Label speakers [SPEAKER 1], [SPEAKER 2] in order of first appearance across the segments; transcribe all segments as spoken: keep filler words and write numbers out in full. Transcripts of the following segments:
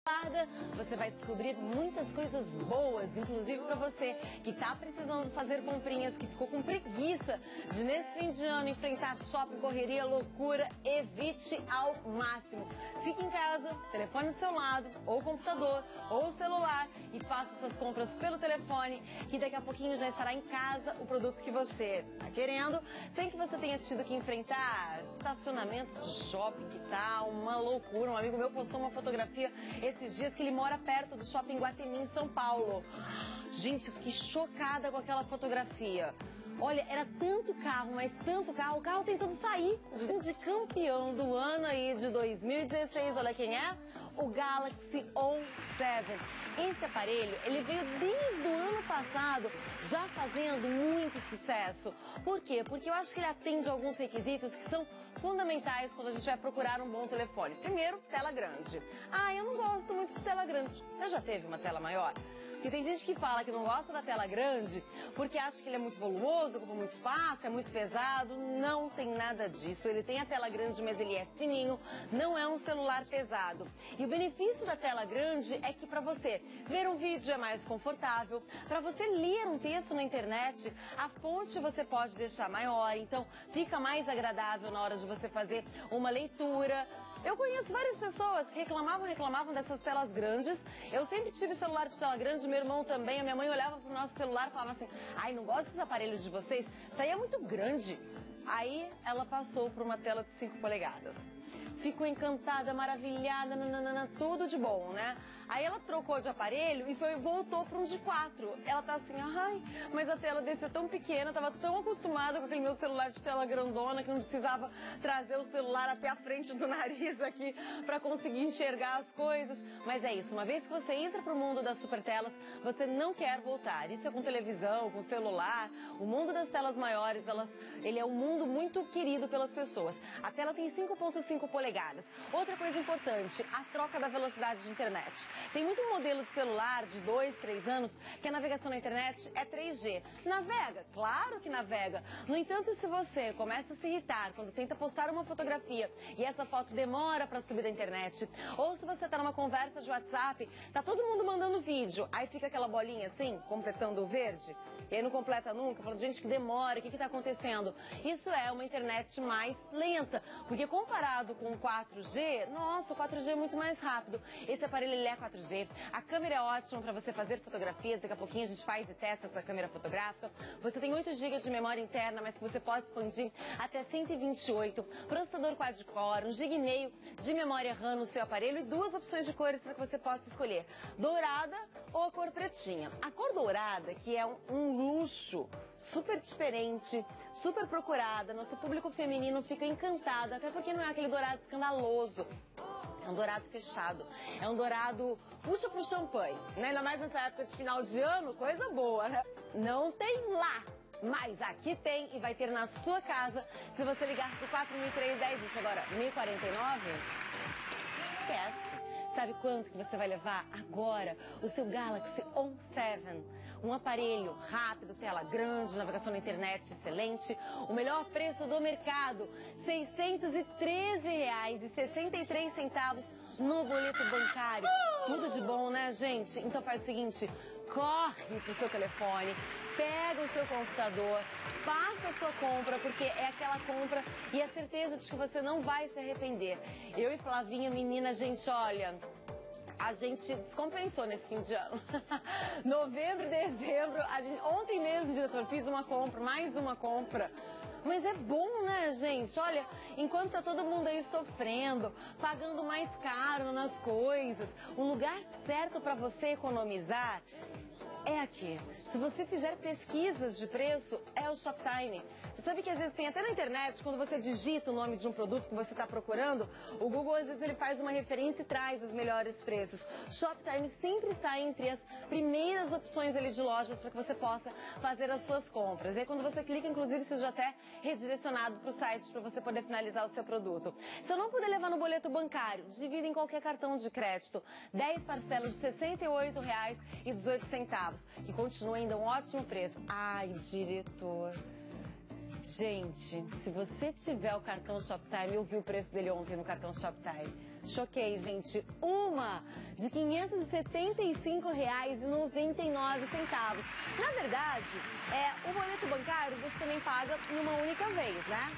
[SPEAKER 1] Você vai descobrir muitas coisas boas, inclusive para você que está precisando fazer comprinhas, que ficou com preguiça de nesse fim de ano enfrentar shopping, correria, loucura. Evite ao máximo. Fique em casa, telefone do seu lado, ou computador, ou celular e faça suas compras pelo telefone, que daqui a pouquinho já estará em casa o produto que você está querendo, sem que você tenha tido que enfrentar estacionamento de shopping, que tá uma loucura. Um amigo meu postou uma fotografia esses dias que ele mora perto do shopping Guatemi, em São Paulo. Gente, eu fiquei chocada com aquela fotografia. Olha, era tanto carro, mas tanto carro, o carro tentando sair. O grande campeão do ano aí de dois mil e dezesseis, olha quem é? O Galaxy On sete. Esse aparelho, ele veio desde o ano passado já fazendo muito sucesso. Por quê? Porque eu acho que ele atende a alguns requisitos que são fundamentais quando a gente vai procurar um bom telefone. Primeiro, tela grande. Ah, eu não gosto muito de tela grande. Você já teve uma tela maior? Porque tem gente que fala que não gosta da tela grande porque acha que ele é muito volumoso, ocupa muito espaço, é muito pesado. Não tem nada disso. Ele tem a tela grande, mas ele é fininho, não é um celular pesado. E o benefício da tela grande é que para você ver um vídeo é mais confortável, para você ler um texto na internet, a fonte você pode deixar maior, então fica mais agradável na hora de você fazer uma leitura. Eu conheço várias pessoas que reclamavam, reclamavam dessas telas grandes. Eu sempre tive celular de tela grande, meu irmão também. A minha mãe olhava pro nosso celular e falava assim: ai, não gosto desses aparelhos de vocês, isso aí é muito grande. Aí ela passou por uma tela de cinco polegadas. Ficou encantada, maravilhada, nananana, tudo de bom, né? Aí ela trocou de aparelho e foi, voltou para um de quatro. Ela tá assim, ai, mas a tela desse é tão pequena, tava tão acostumada com aquele meu celular de tela grandona que não precisava trazer o celular até a frente do nariz aqui para conseguir enxergar as coisas. Mas é isso, uma vez que você entra pro mundo das super telas, você não quer voltar. Isso é com televisão, com celular. O mundo das telas maiores, elas, ele é um mundo muito querido pelas pessoas. A tela tem cinco ponto cinco polegadas. Outra coisa importante, a troca da velocidade de internet. Tem muito modelo de celular de dois, três anos que a navegação na internet é três G. Navega? Claro que navega. No entanto, se você começa a se irritar quando tenta postar uma fotografia e essa foto demora para subir da internet, ou se você está numa conversa de WhatsApp, tá todo mundo mandando vídeo, aí fica aquela bolinha assim, completando o verde, e aí não completa nunca, fala, gente, que demora, o que está acontecendo? Isso é uma internet mais lenta, porque comparado com o quatro G, nossa, o quatro G é muito mais rápido. Esse aparelho ele é quatro G, a câmera é ótima para você fazer fotografias, daqui a pouquinho a gente faz e testa essa câmera fotográfica. Você tem oito gigas de memória interna, mas que você pode expandir até cento e vinte e oito, processador quad-core, um giga e meio de memória RAM no seu aparelho e duas opções de cores para que você possa escolher, dourada ou a cor pretinha. A cor dourada, que é um, um luxo, super diferente, super procurada, nosso público feminino fica encantado, até porque não é aquele dourado escandaloso. É um dourado fechado, é um dourado puxa pro champanhe, né? Ainda mais nessa época de final de ano, coisa boa, né? Não tem lá, mas aqui tem e vai ter na sua casa se você ligar pro quatro mil trezentos e dez, isso agora, mil e quarenta e nove. Esquece. Sabe quanto que você vai levar agora o seu Galaxy On sete? Um aparelho rápido, tela grande, navegação na internet excelente, o melhor preço do mercado, seiscentos e treze reais e sessenta e três centavos no boleto bancário. Tudo de bom, né, gente? Então faz o seguinte, corre pro seu telefone, pega o seu computador, faça a sua compra, porque é aquela compra e a certeza de que você não vai se arrepender. Eu e Flavinha, menina, gente, olha, a gente descompensou nesse fim de ano. Novembro e dezembro, a gente, ontem mesmo, diretor, fiz uma compra, mais uma compra. Mas é bom, né, gente? Olha, enquanto tá todo mundo aí sofrendo, pagando mais caro nas coisas, o lugar certo para você economizar é aqui. Se você fizer pesquisas de preço, é o Shoptime. Você sabe que às vezes tem até na internet, quando você digita o nome de um produto que você está procurando, o Google às vezes ele faz uma referência e traz os melhores preços. Shoptime sempre está entre as primeiras opções ali de lojas para que você possa fazer as suas compras. E aí quando você clica, inclusive, você já até redirecionado para o site para você poder finalizar o seu produto. Se eu não puder levar no boleto bancário, divida em qualquer cartão de crédito. dez parcelas de sessenta e oito reais e dezoito centavos, que continua ainda um ótimo preço. Ai, diretor... Gente, se você tiver o cartão Shoptime, eu vi o preço dele ontem no cartão Shoptime. choquei, gente, uma de quinhentos e setenta e cinco reais e noventa e nove centavos. Na verdade, é, o boleto bancário você também paga em uma única vez, né?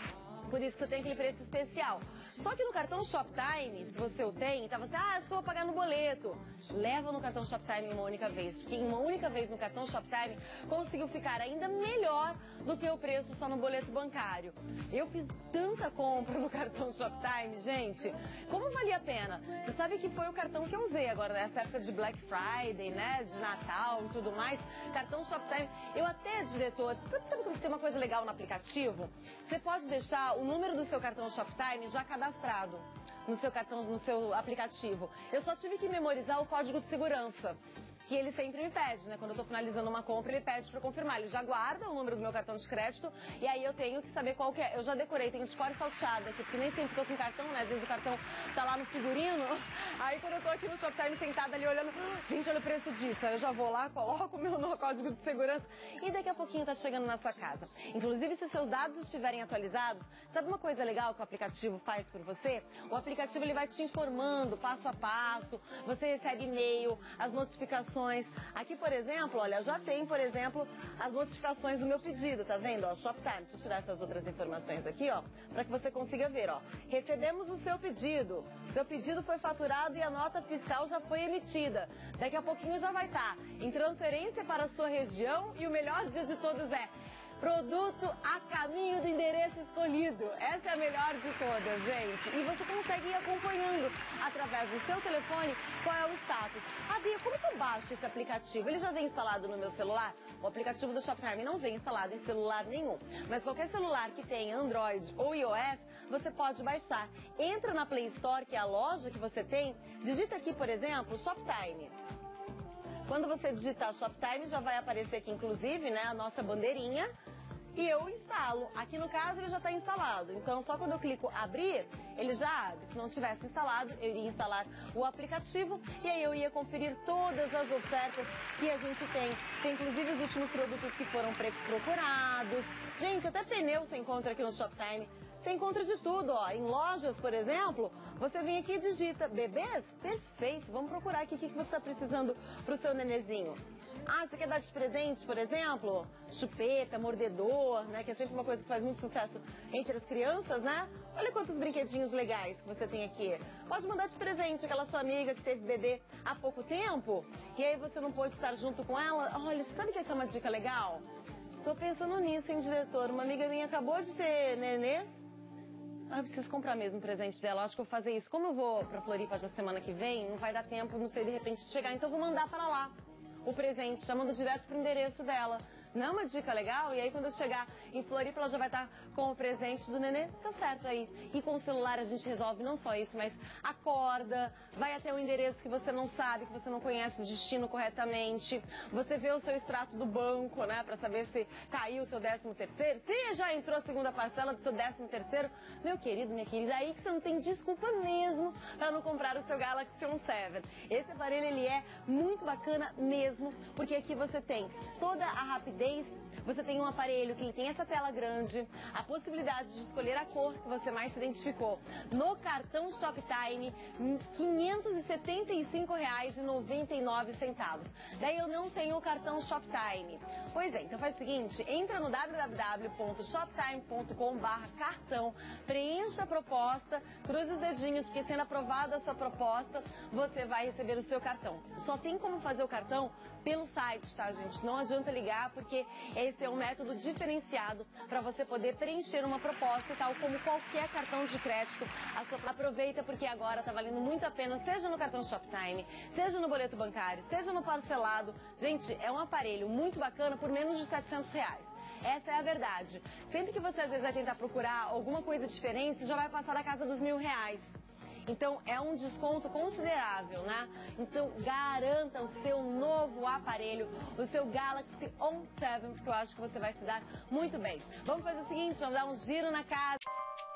[SPEAKER 1] Por isso que você tem aquele preço especial. Só que no cartão Shoptime, se você o tem, tá você, ah, acho que eu vou pagar no boleto. Leva no cartão Shoptime uma única vez, porque em uma única vez no cartão Shoptime conseguiu ficar ainda melhor do que o preço só no boleto bancário. Eu fiz tanta compra no cartão Shoptime, gente, como valia a pena? Você sabe que foi o cartão que eu usei agora nessa época de Black Friday, né, de Natal e tudo mais. Cartão Shoptime, eu até, diretor, sabe quando tem uma coisa legal no aplicativo? Você pode deixar o número do seu cartão Shoptime já cadastrado no seu cartão, no seu aplicativo. Eu só tive que memorizar o código de segurança, que ele sempre me pede, né? Quando eu tô finalizando uma compra, ele pede pra confirmar. Ele já guarda o número do meu cartão de crédito e aí eu tenho que saber qual que é. Eu já decorei, tenho de cor salteada aqui, porque nem sempre tô com cartão, né? Às vezes o cartão tá lá no figurino. Aí quando eu tô aqui no Shoptime sentada ali olhando, gente, olha o preço disso. Aí eu já vou lá, coloco o meu no código de segurança e daqui a pouquinho tá chegando na sua casa. Inclusive, se os seus dados estiverem atualizados, sabe uma coisa legal que o aplicativo faz por você? O aplicativo ele vai te informando passo a passo, você recebe e-mail, as notificações. Aqui, por exemplo, olha, já tem, por exemplo, as notificações do meu pedido, tá vendo? Ó, Shoptime, deixa eu tirar essas outras informações aqui, ó, para que você consiga ver, ó. Recebemos o seu pedido, seu pedido foi faturado e a nota fiscal já foi emitida. Daqui a pouquinho já vai estar em transferência para a sua região e o melhor dia de todos é produto a caminho do endereço escolhido. Essa é a melhor de todas, gente. E você consegue ir acompanhando através do seu telefone qual é o status. Ah, Bia, como que eu baixo esse aplicativo? Ele já vem instalado no meu celular? O aplicativo do Shoptime não vem instalado em celular nenhum. Mas qualquer celular que tenha Android ou iOS, você pode baixar. Entra na Play Store, que é a loja que você tem, digita aqui, por exemplo, Shoptime. Quando você digitar Shoptime, já vai aparecer aqui, inclusive, né, a nossa bandeirinha. E eu instalo. Aqui no caso ele já está instalado. Então só quando eu clico abrir, ele já abre. Se não tivesse instalado, eu iria instalar o aplicativo e aí eu ia conferir todas as ofertas que a gente tem. Tem inclusive os últimos produtos que foram procurados. Gente, até pneu você encontra aqui no Shoptime. Você encontra de tudo, ó. Em lojas, por exemplo, você vem aqui e digita bebês? Perfeito. Vamos procurar aqui o que você está precisando para o seu nenezinho. Ah, você quer dar de presente, por exemplo? Chupeta, mordedor, né? Que é sempre uma coisa que faz muito sucesso entre as crianças, né? Olha quantos brinquedinhos legais que você tem aqui. Pode mandar de presente aquela sua amiga que teve bebê há pouco tempo e aí você não pôde estar junto com ela. Olha, sabe que essa é uma dica legal? Tô pensando nisso, hein, diretor? Uma amiga minha acabou de ter nenê. Ah, eu preciso comprar mesmo o presente dela. Acho que eu vou fazer isso. Como eu vou pra Floripa já semana que vem, não vai dar tempo, não sei, de repente, de chegar. Então eu vou mandar pra lá o presente, chamando direto pro endereço dela. Não é uma dica legal? E aí quando eu chegar em Floripa, ela já vai estar com o presente do nenê. Tá certo aí. E com o celular a gente resolve não só isso, mas acorda, vai até o endereço que você não sabe, que você não conhece o destino corretamente. Você vê o seu extrato do banco, né? Pra saber se caiu o seu décimo terceiro. Se já entrou a segunda parcela do seu décimo terceiro. Meu querido, minha querida, aí que você não tem desculpa mesmo pra não comprar o seu Galaxy On sete. Esse aparelho, ele é muito bacana mesmo, porque aqui você tem toda a rapidez. Você tem um aparelho que tem essa tela grande, a possibilidade de escolher a cor que você mais se identificou. No cartão Shoptime, quinhentos e setenta e cinco reais e noventa e nove centavos. Daí eu não tenho o cartão Shoptime. Pois é, então faz o seguinte, entra no w w w ponto shoptime ponto com barra cartão, preencha a proposta, cruze os dedinhos, porque sendo aprovada a sua proposta, você vai receber o seu cartão. Só tem como fazer o cartão pelo site, tá, gente? Não adianta ligar, porque esse é um método diferenciado para você poder preencher uma proposta, tal como qualquer cartão de crédito. A sua... Aproveita, porque agora tá valendo muito a pena, seja no cartão Shoptime, seja no boleto bancário, seja no parcelado. Gente, é um aparelho muito bacana por menos de setecentos reais. Essa é a verdade. Sempre que você às vezes vai tentar procurar alguma coisa diferente, já vai passar da casa dos mil reais. Então é um desconto considerável, né? Então garanta o seu novo aparelho, o seu Galaxy On sete, porque eu acho que você vai se dar muito bem. Vamos fazer o seguinte, vamos dar um giro na casa.